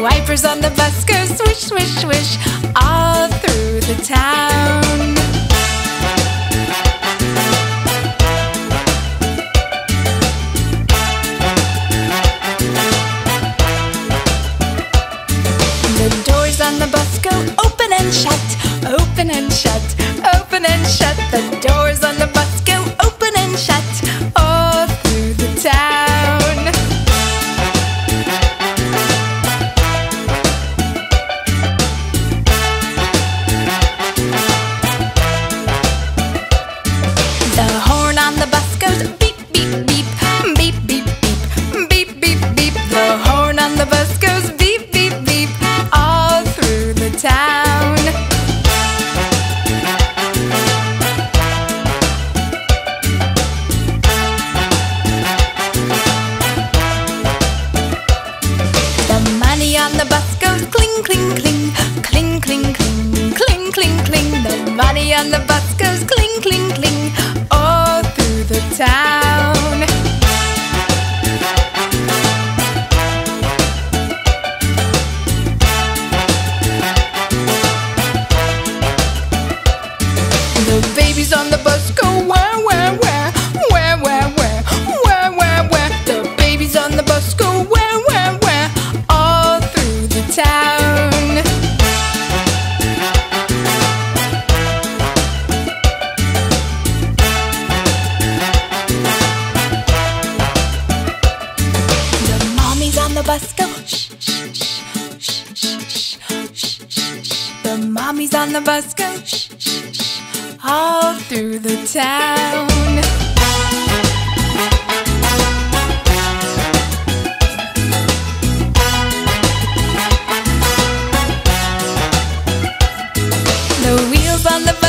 wipers on the bus go swish, swish, swish all through the town. The doors on the bus go open and shut, open and shut, open and shut. The doors on the bus go open and shut all through the town. The horn on the bus goes beep, beep, beep, beep, beep, beep, beep, beep, beep. The horn on the bus goes beep, beep, beep all through the town. The money on the bus goes cling, cling, cling, cling, cling, cling, cling, cling, cling. The money on the bus goes cling, cling, cling all through the town. The babies on the bus go where, where, where, where, where, where, where, where, where. The babies on the bus go where, where, where, all through the town. The mommies on the bus go shh, shh, shh, shh, shh, shh, shh, shh, shh. The mommies on the bus go shh, shh, shh, all through the town. The wheels on the